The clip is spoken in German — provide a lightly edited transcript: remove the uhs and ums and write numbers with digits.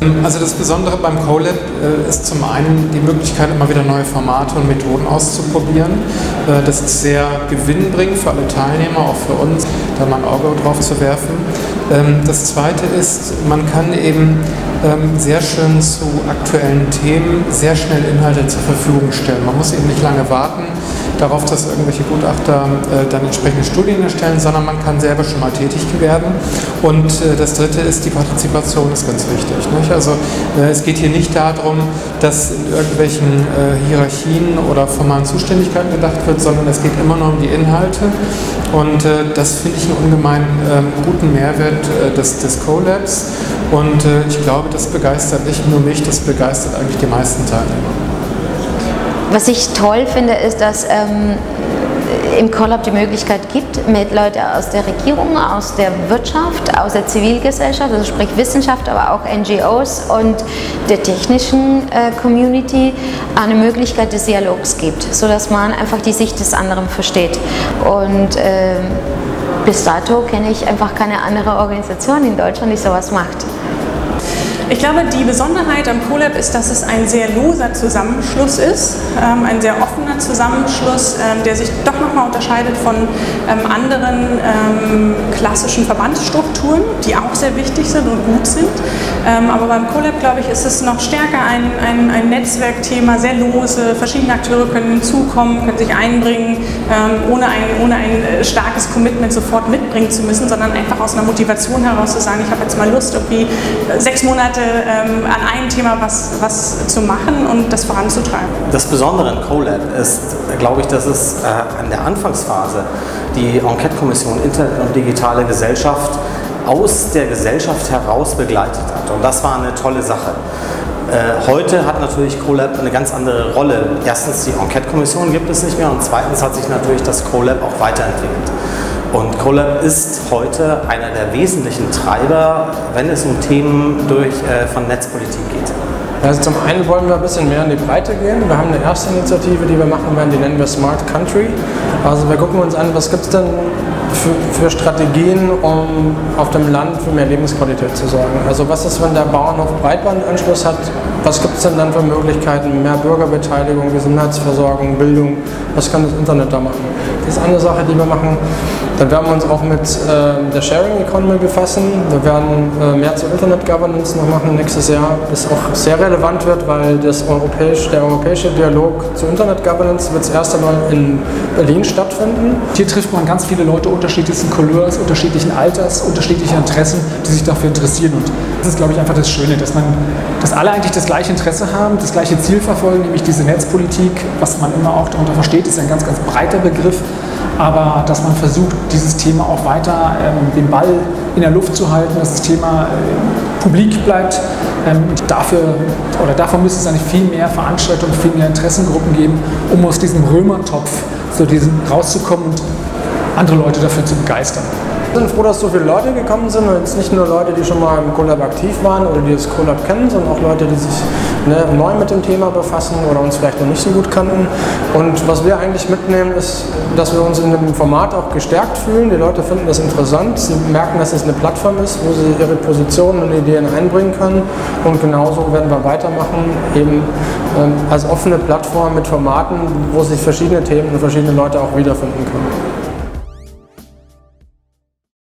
Also das Besondere beim CoLab ist zum einen die Möglichkeit, immer wieder neue Formate und Methoden auszuprobieren. Das ist sehr gewinnbringend für alle Teilnehmer, auch für uns, da mal ein Auge drauf zu werfen. Das Zweite ist, man kann eben sehr schön zu aktuellen Themen sehr schnell Inhalte zur Verfügung stellen. Man muss eben nicht lange warten darauf, dass irgendwelche Gutachter dann entsprechende Studien erstellen, sondern man kann selber schon mal tätig werden. Und das Dritte ist, die Partizipation ist ganz wichtig. Nicht? Also es geht hier nicht darum, dass in irgendwelchen Hierarchien oder formalen Zuständigkeiten gedacht wird, sondern es geht immer nur um die Inhalte. Und das finde ich einen ungemein guten Mehrwert des CoLabs. Und ich glaube, das begeistert nicht nur mich, das begeistert eigentlich die meisten Teilnehmer. Was ich toll finde, ist, dass im CoLab die Möglichkeit gibt, mit Leuten aus der Regierung, aus der Wirtschaft, aus der Zivilgesellschaft, also sprich Wissenschaft, aber auch NGOs und der technischen Community eine Möglichkeit des Dialogs gibt, sodass man einfach die Sicht des anderen versteht. Und bis dato kenne ich einfach keine andere Organisation in Deutschland, die sowas macht. Ich glaube, die Besonderheit am CoLab ist, dass es ein sehr loser Zusammenschluss ist, ein sehr offener Zusammenschluss, der sich doch nochmal unterscheidet von anderen klassischen Verbandsstrukturen, die auch sehr wichtig sind und gut sind. Aber beim CoLab, glaube ich, ist es noch stärker ein Netzwerkthema, sehr lose, verschiedene Akteure können hinzukommen, können sich einbringen, ohne ein starkes Commitment sofort mitbringen zu müssen, sondern einfach aus einer Motivation heraus zu sagen, ich habe jetzt mal Lust, irgendwie 6 Monate an einem Thema was zu machen und das voranzutreiben. Das Besondere an CoLab ist, glaube ich, dass es an der Anfangsphase die Enquete-Kommission Internet und digitale Gesellschaft aus der Gesellschaft heraus begleitet hat. Und das war eine tolle Sache. Heute hat natürlich CoLab eine ganz andere Rolle. Erstens, die Enquete-Kommission gibt es nicht mehr und zweitens hat sich natürlich das CoLab auch weiterentwickelt. Und CoLab ist heute einer der wesentlichen Treiber, wenn es um Themen von Netzpolitik geht. Also zum einen wollen wir ein bisschen mehr in die Breite gehen. Wir haben eine erste Initiative, die wir machen werden, die nennen wir Smart Country. Also wir gucken uns an, was gibt es denn für Strategien, um auf dem Land für mehr Lebensqualität zu sorgen. Also was ist, wenn der Bauernhof Breitbandanschluss hat, was gibt es denn dann für Möglichkeiten, mehr Bürgerbeteiligung, Gesundheitsversorgung, Bildung, was kann das Internet da machen? Das ist eine Sache, die wir machen. Dann werden wir uns auch mit der Sharing Economy befassen. Wir werden mehr zur Internet Governance noch machen nächstes Jahr, das auch sehr relevant wird, weil der europäische Dialog zur Internet Governance wird das erste Mal in Berlin stattfinden. Hier trifft man ganz viele Leute unterschiedlichsten Couleurs, unterschiedlichen Alters, unterschiedlicher Interessen, die sich dafür interessieren. Und das ist, glaube ich, einfach das Schöne, dass alle eigentlich das gleiche Interesse haben, das gleiche Ziel verfolgen, nämlich diese Netzpolitik. Was man immer auch darunter versteht, ist ein ganz, ganz breiter Begriff. Aber dass man versucht, dieses Thema auch weiter den Ball in der Luft zu halten, dass das Thema publik bleibt. Davon müsste es eigentlich viel mehr Veranstaltungen, viel mehr Interessengruppen geben, um aus diesem Römertopf rauszukommen und andere Leute dafür zu begeistern. Wir sind froh, dass so viele Leute gekommen sind und jetzt nicht nur Leute, die schon mal im CoLab aktiv waren oder die das CoLab kennen, sondern auch Leute, die sich neu mit dem Thema befassen oder uns vielleicht noch nicht so gut kannten. Und was wir eigentlich mitnehmen, ist, dass wir uns in dem Format auch gestärkt fühlen. Die Leute finden das interessant, sie merken, dass es eine Plattform ist, wo sie ihre Positionen und Ideen einbringen können. Und genauso werden wir weitermachen, eben als offene Plattform mit Formaten, wo sich verschiedene Themen und verschiedene Leute auch wiederfinden können.